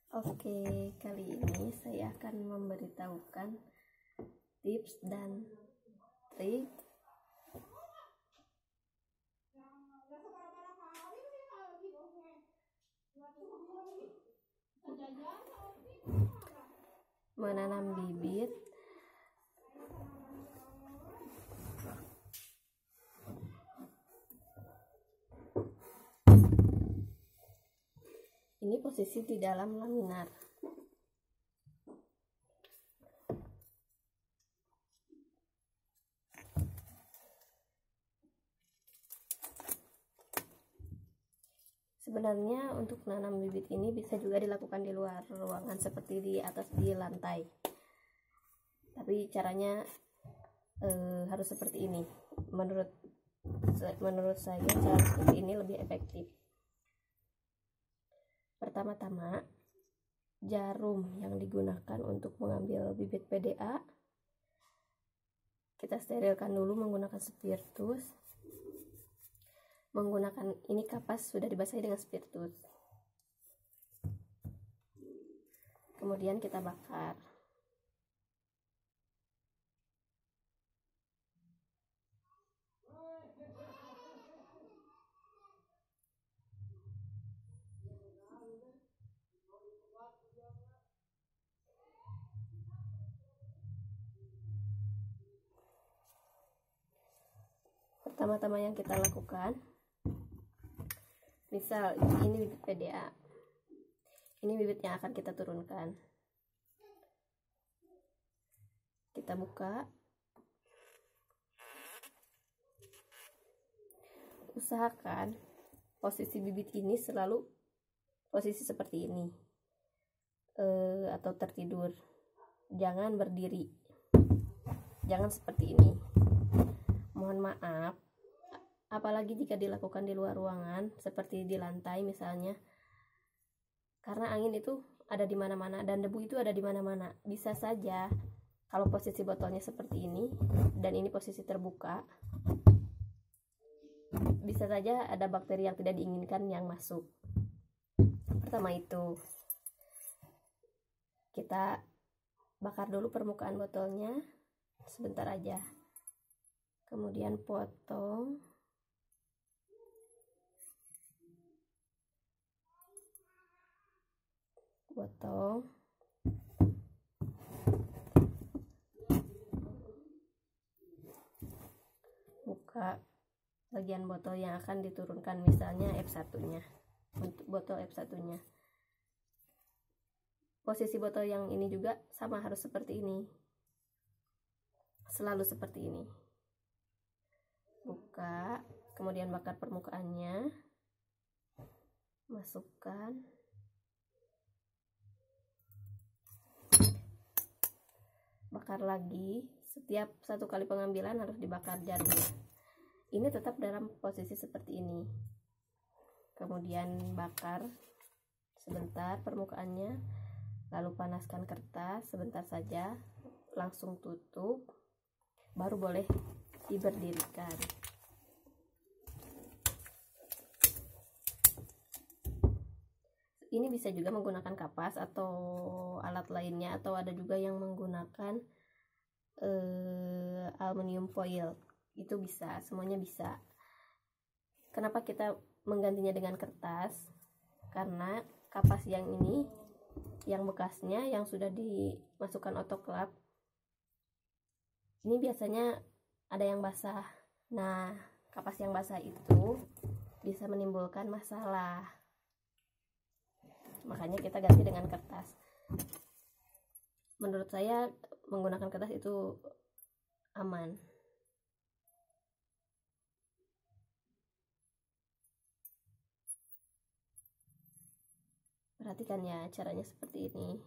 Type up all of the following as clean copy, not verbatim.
Oke, kali ini saya akan memberitahukan tips dan trik menanam bibit ini posisi di dalam laminar. Sebenarnya untuk menanam bibit ini bisa juga dilakukan di luar ruangan seperti di atas di lantai. Tapi caranya harus seperti ini. Menurut saya cara seperti ini lebih efektif. Pertama-tama, jarum yang digunakan untuk mengambil bibit PDA kita sterilkan dulu menggunakan spiritus. Menggunakan ini kapas sudah dibasahi dengan spiritus. Kemudian kita bakar. Pertama-tama yang kita lakukan, misal ini bibit PDA, ini bibit yang akan kita turunkan. Kita buka, usahakan posisi bibit ini selalu posisi seperti ini, atau tertidur, jangan berdiri, jangan seperti ini. Mohon maaf, apalagi jika dilakukan di luar ruangan seperti di lantai misalnya, karena angin itu ada di mana-mana dan debu itu ada di mana-mana. Bisa saja kalau posisi botolnya seperti ini dan ini posisi terbuka, bisa saja ada bakteri yang tidak diinginkan yang masuk. Pertama itu, kita bakar dulu permukaan botolnya sebentar aja, kemudian potong. Buka bagian botol yang akan diturunkan, misalnya F1-nya. Untuk botol F1-nya, posisi botol yang ini juga sama, harus seperti ini, selalu seperti ini. Buka, kemudian bakar permukaannya, masukkan, bakar lagi. Setiap satu kali pengambilan harus dibakar jarumnya. Ini tetap dalam posisi seperti ini. Kemudian bakar sebentar permukaannya, lalu panaskan kertas sebentar saja, langsung tutup, baru boleh diberdirikan. Ini bisa juga menggunakan kapas atau alat lainnya, atau ada juga yang menggunakan aluminium foil, itu bisa, semuanya bisa. Kenapa kita menggantinya dengan kertas? Karena kapas yang ini, yang bekasnya yang sudah dimasukkan autoclave, ini biasanya ada yang basah. Nah, kapas yang basah itu bisa menimbulkan masalah, makanya kita ganti dengan kertas. Menurut saya menggunakan kertas itu aman. Perhatikan ya, caranya seperti ini.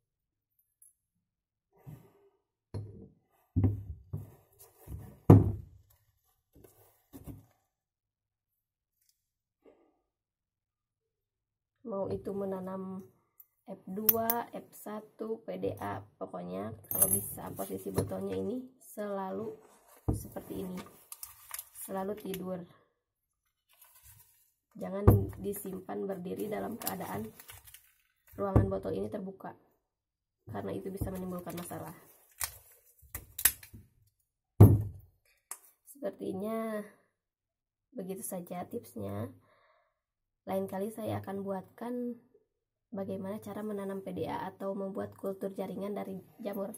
Mau itu menanam F2, F1, PDA, pokoknya kalau bisa posisi botolnya ini selalu seperti ini, selalu tidur. Jangan disimpan berdiri dalam keadaan ruangan botol ini terbuka, karena itu bisa menimbulkan masalah. Sepertinya begitu saja tipsnya. Lain kali saya akan buatkan bagaimana cara menanam PDA atau membuat kultur jaringan dari jamur.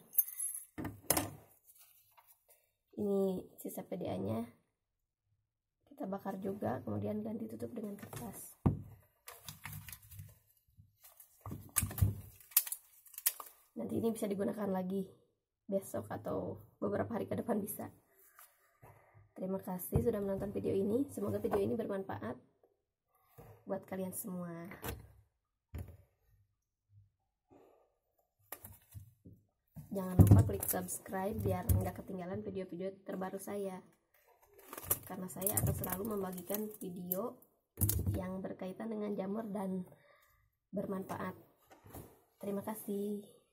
Ini sisa PDA-nya. Kita bakar juga, kemudian ganti tutup dengan kertas. Nanti ini bisa digunakan lagi besok atau beberapa hari ke depan bisa. Terima kasih sudah menonton video ini. Semoga video ini bermanfaat buat kalian semua. Jangan lupa klik subscribe biar nggak ketinggalan video-video terbaru saya. Karena saya akan selalu membagikan video yang berkaitan dengan jamur dan bermanfaat. Terima kasih.